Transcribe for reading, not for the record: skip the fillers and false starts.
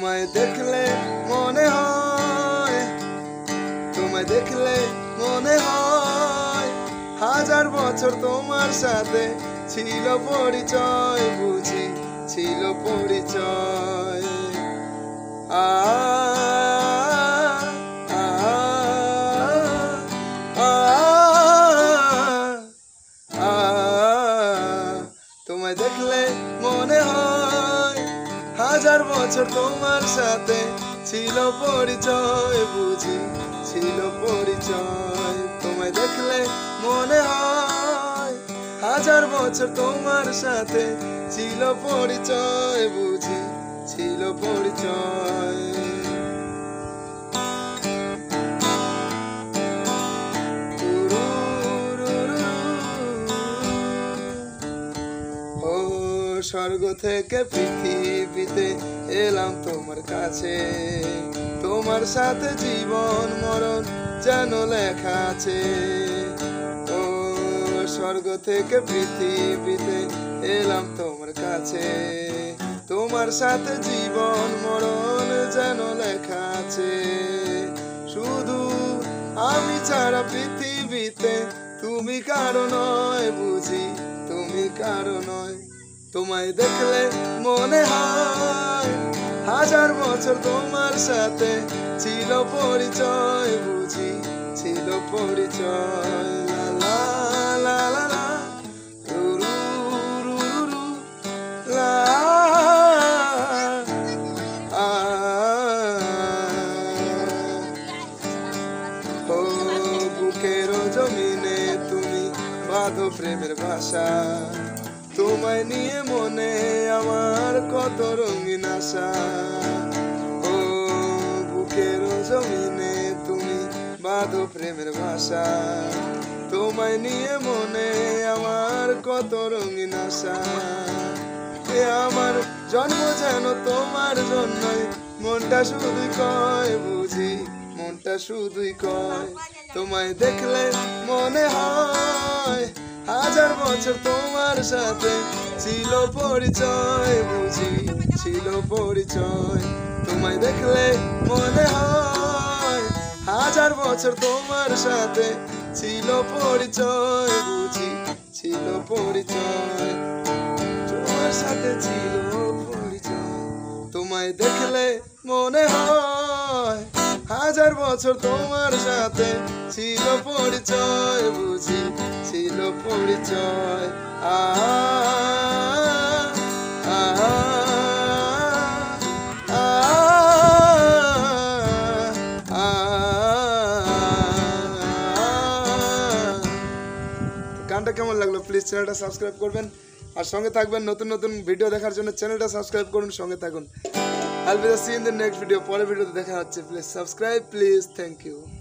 তোমায় দেখলে মনে হয়, তোমায় দেখলে মনে হয় হাজার বছর তোমার সাথে ছিল পরিচয়, বুঝি ছিল পরিচয়। আ তোমায় দেখলে মনে হয় হাজার বছর তোমার সাথে ছিল পরিচয়, বুঝি ছিল পরিচয়। তোমায় দেখলে মনে হয় হাজার বছর তোমার সাথে ছিল পরিচয়, বুঝি ছিল পরিচয়। স্বর্গ থেকে পৃথিবীতে এলাম তোমার কাছে, তোমার সাথে জীবন মরণ যেন লেখা আছে। ও স্বর্গ থেকে পৃথিবীতে এলাম তোমার কাছে, তোমার সাথে জীবন মরণ যেন লেখা আছে। শুধু আমি ছাড়া পৃথিবীতে তুমি কারো নয়, বুঝি তুমি কারো নয়। তোমায় দেখলে মনে হয় হাজার বছর তোমার সাথে ছিল পরিচয়, বুঝি ছিল পরিচয়। লা লা লা লা রু রু রু রু লা ও বুকের জমিনে তুমি বাঁধো প্রেমের ভাষা, তোমায় নিয়ে মনে আমার কত রঙিন আশা। ও বুকের জমিনে তুমি বাঁধো প্রেমের ভাষা, তোমায় নিয়ে মনে আমার কত রঙিন আশা। এ আমার জন্ম যেন তোমার জন্যই, মনটা শুধুই কয়, বুঝি মনটা শুধুই কয়। তোমায় দেখলে মনে হয় হাজার বছর তোমার সাথে ছিল পরিচয়, বুঝি ছিল পরিচয়। তোমায় দেখলে মনে হয় হাজার বছর তোমার সাথে ছিল পরিচয়, বুঝি ছিল পরিচয়। তোমার সাথে ছিল পরিচয়। তোমায় দেখলে মনে হয় হাজার বছর তোমার সাথে ছিল পরিচয়, বুঝি ছিল পরিচয়। আ গানটা কেমন লাগলো প্লিজ চ্যানেলটা সাবস্ক্রাইব করবেন আর সঙ্গে থাকবেন। নতুন নতুন ভিডিও দেখার জন্য চ্যানেলটা সাবস্ক্রাইব করুন, সঙ্গে থাকুন। I'll be see you in the next video. পরের ভিডিওতে দেখা হচ্ছে। Please subscribe please. Thank you.